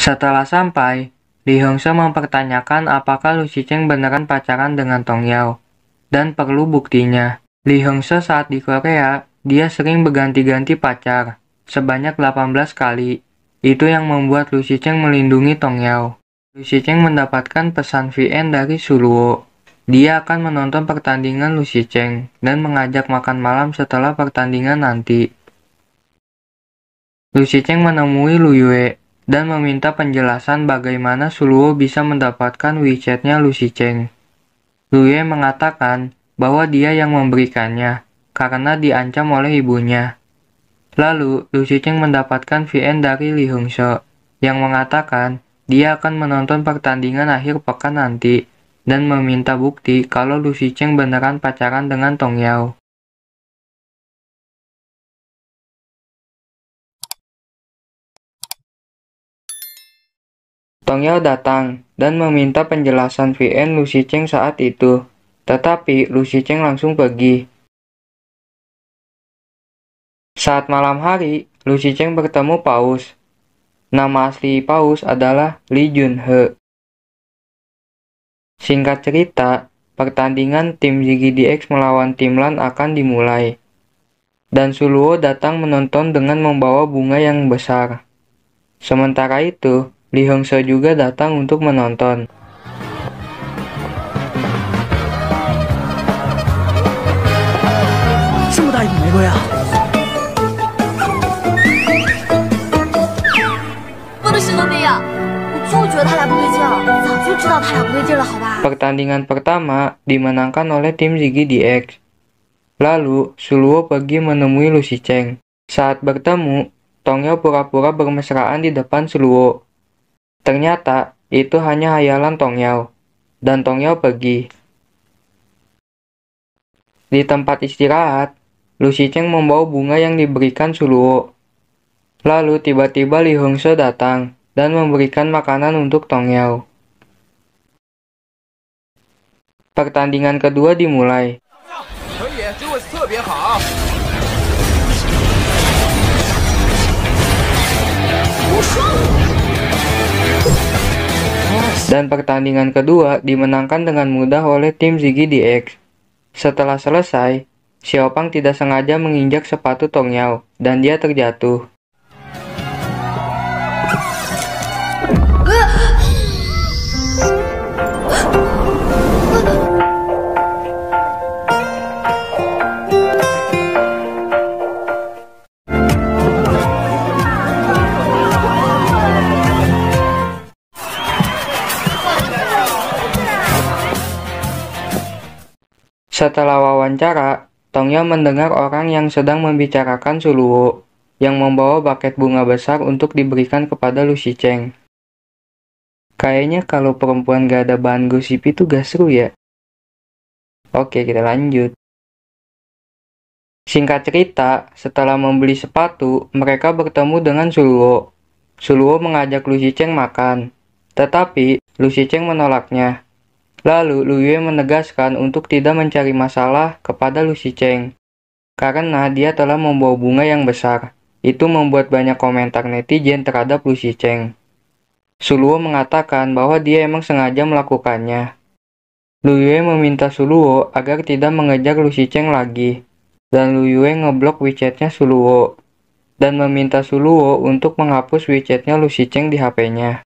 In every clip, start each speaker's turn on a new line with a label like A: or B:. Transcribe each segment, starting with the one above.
A: Setelah sampai, Lee Hong-se mempertanyakan apakah Lu Shicheng beneran pacaran dengan Tong Yao, dan perlu buktinya. Lee Hong-se saat di Korea, dia sering berganti-ganti pacar, sebanyak 18 kali. Itu yang membuat Lu Shicheng melindungi Tong Yao. Lu Shicheng mendapatkan pesan VN dari Suluo. Dia akan menonton pertandingan Lu Shicheng dan mengajak makan malam setelah pertandingan nanti. Lu Shicheng menemui Lu Yue dan meminta penjelasan bagaimana Suluo bisa mendapatkan WeChat-nya Lu Shicheng. Lu Yue mengatakan bahwa dia yang memberikannya karena diancam oleh ibunya. Lalu, Lu Shicheng mendapatkan VN dari Lee Hong-se yang mengatakan dia akan menonton pertandingan akhir pekan nanti dan meminta bukti kalau Lu Shicheng beneran pacaran dengan Tong Yao. Tong Yao datang dan meminta penjelasan VN Lu Shicheng saat itu, tetapi Lu Shicheng langsung pergi. Saat malam hari, Lu Shicheng bertemu Paus. Nama asli Paus adalah Lee Jun-he. Singkat cerita, pertandingan tim ZGDX melawan tim LAN akan dimulai. Dan Suluo datang menonton dengan membawa bunga yang besar. Sementara itu, Lee Hong-se juga datang untuk menonton. Pertandingan pertama dimenangkan oleh tim ZGDX. Lalu, Suluo pergi menemui Lu Shicheng. Saat bertemu, Tong Yao pura-pura bermesraan di depan Suluo. Ternyata, itu hanya hayalan Tong Yao, dan Tong Yao pergi. Di tempat istirahat, Lu Shicheng membawa bunga yang diberikan Suluo. Lalu tiba-tiba Lee Hong-se datang dan memberikan makanan untuk Tong Yao. Pertandingan kedua dimulai. Dan pertandingan kedua dimenangkan dengan mudah oleh tim ZGDX. Setelah selesai, Xiaopang tidak sengaja menginjak sepatu Tong Yao dan dia terjatuh. Setelah wawancara, Tong Yao mendengar orang yang sedang membicarakan Suluo, yang membawa buket bunga besar untuk diberikan kepada Lu Shicheng. Kayaknya kalau perempuan gak ada bahan gosip itu gak seru ya. Oke, kita lanjut. Singkat cerita, setelah membeli sepatu, mereka bertemu dengan Suluo. Suluo mengajak Lu Shicheng makan, tetapi Lu Shicheng menolaknya. Lalu, Lu Yue menegaskan untuk tidak mencari masalah kepada Lu Shicheng, karena dia telah membawa bunga yang besar. Itu membuat banyak komentar netizen terhadap Lu Shicheng. Suluo mengatakan bahwa dia emang sengaja melakukannya. Lu Yue meminta Suluo agar tidak mengejar Lu Shicheng lagi, dan Lu Yue ngeblok WeChat-nya Suluo, dan meminta Suluo untuk menghapus WeChat-nya Lu Shicheng di HP-nya.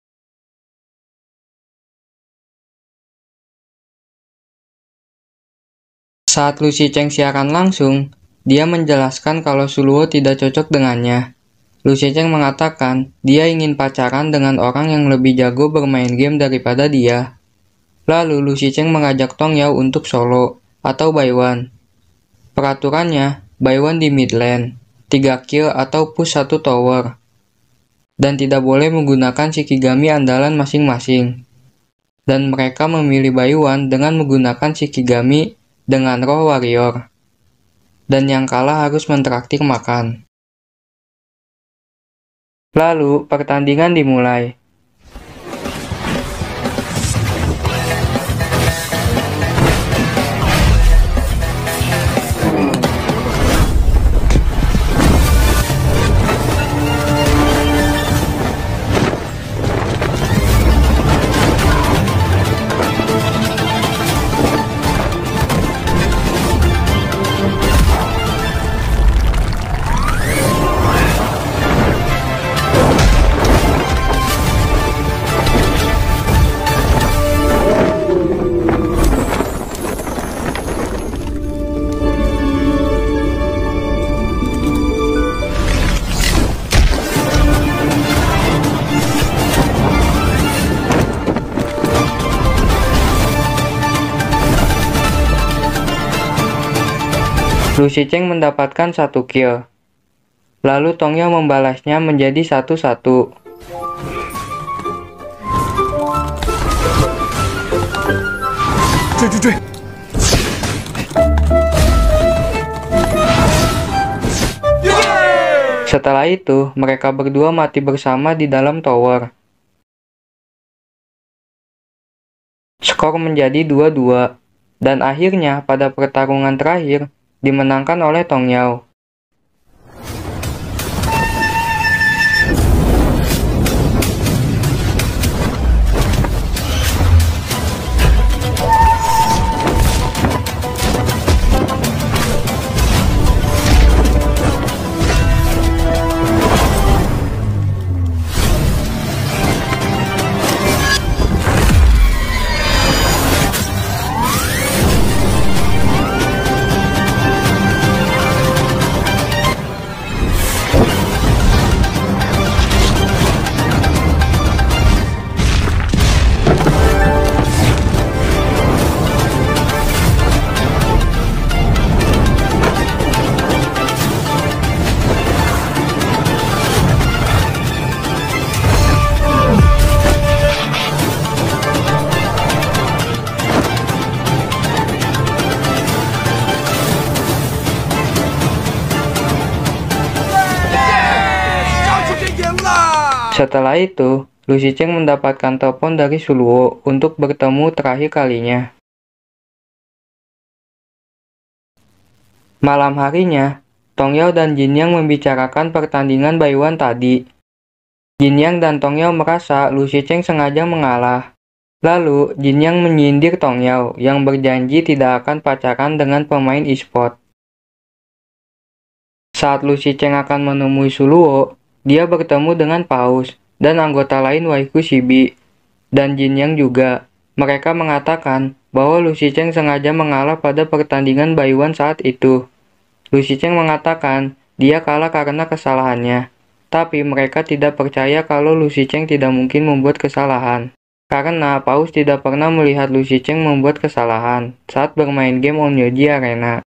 A: Saat Lu Shicheng siaran langsung, dia menjelaskan kalau Suluo tidak cocok dengannya. Lu Shicheng mengatakan dia ingin pacaran dengan orang yang lebih jago bermain game daripada dia. Lalu Lu Shicheng mengajak Tong Yao untuk solo atau buy one. Peraturannya, buy one di mid lane, 3 kill atau push 1 tower. Dan tidak boleh menggunakan Shikigami andalan masing-masing. Dan mereka memilih buy one dengan menggunakan Shikigami dengan roh warrior. Dan yang kalah harus mentraktir makan. Lalu, pertandingan dimulai. Lu Shicheng mendapatkan 1 kill. Lalu Tongyao membalasnya menjadi 1-1. Setelah itu, mereka berdua mati bersama di dalam tower. Skor menjadi 2-2, dan akhirnya pada pertarungan terakhir dimenangkan oleh Tongyao. Setelah itu, Lu Shicheng mendapatkan telepon dari Shuluo untuk bertemu terakhir kalinya. Malam harinya, Tongyao dan Jinyang membicarakan pertandingan Baiwan tadi. Jinyang dan Tongyao merasa Lu Shicheng sengaja mengalah. Lalu, Jinyang menyindir Tongyao yang berjanji tidak akan pacaran dengan pemain e-sport. Saat Lu Shicheng akan menemui Shuluo, dia bertemu dengan Paus dan anggota lain Waifu Shibi, dan Jinyang juga. Mereka mengatakan bahwa Lu Shicheng sengaja mengalah pada pertandingan Baiwan saat itu. Lu Shicheng mengatakan dia kalah karena kesalahannya, tapi mereka tidak percaya kalau Lu Shicheng tidak mungkin membuat kesalahan, karena Paus tidak pernah melihat Lu Shicheng membuat kesalahan saat bermain game Onmyoji Arena.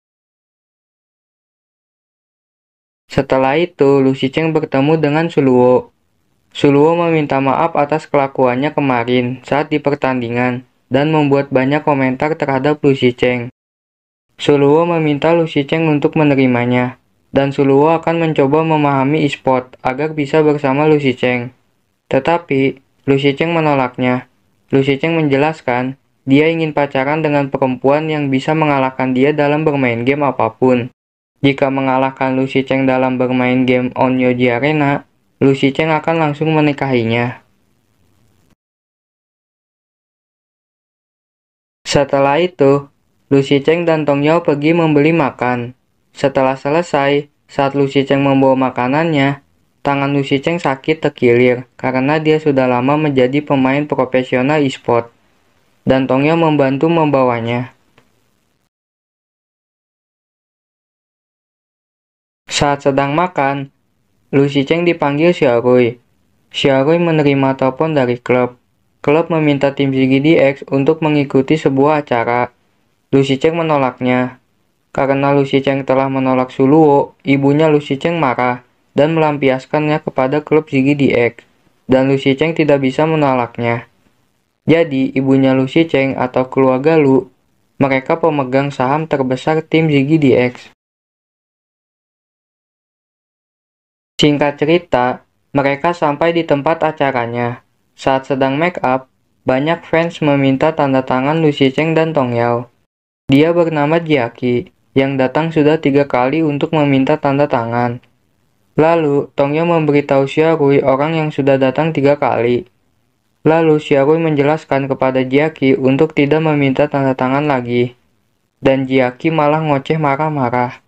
A: Setelah itu, Lu Shicheng bertemu dengan Shuluo. Shuluo meminta maaf atas kelakuannya kemarin saat di pertandingan dan membuat banyak komentar terhadap Lu Shicheng. Shuluo meminta Lu Shicheng untuk menerimanya, dan Shuluo akan mencoba memahami e-sport agar bisa bersama Lu Shicheng. Tetapi, Lu Shicheng menolaknya. Lu Shicheng menjelaskan dia ingin pacaran dengan perempuan yang bisa mengalahkan dia dalam bermain game apapun. Jika mengalahkan Lu Shicheng dalam bermain game Onmyoji Arena, Lu Shicheng akan langsung menikahinya. Setelah itu, Lu Shicheng dan Tongyao pergi membeli makan. Setelah selesai, saat Lu Shicheng membawa makanannya, tangan Lu Shicheng sakit terkilir karena dia sudah lama menjadi pemain profesional e-sport, dan Tongyao membantu membawanya. Saat sedang makan, Lu Shicheng dipanggil Xiaorui. Xiaorui menerima telepon dari klub. Klub meminta tim ZiggyDX untuk mengikuti sebuah acara. Lu Shicheng menolaknya. Karena Lu Shicheng telah menolak Shuluo, ibunya Lu Shicheng marah dan melampiaskannya kepada klub ZiggyDX, dan Lu Shicheng tidak bisa menolaknya. Jadi, ibunya Lu Shicheng atau keluarga Lu, mereka pemegang saham terbesar tim ZiggyDX. Singkat cerita, mereka sampai di tempat acaranya. Saat sedang make up, banyak fans meminta tanda tangan Lu Shicheng dan Tongyao. Dia bernama Jiaki, yang datang sudah 3 kali untuk meminta tanda tangan. Lalu, Tongyao memberitahu Xiaorui orang yang sudah datang 3 kali. Lalu, Xiaorui menjelaskan kepada Jiaki untuk tidak meminta tanda tangan lagi. Dan Jiaki malah ngoceh marah-marah.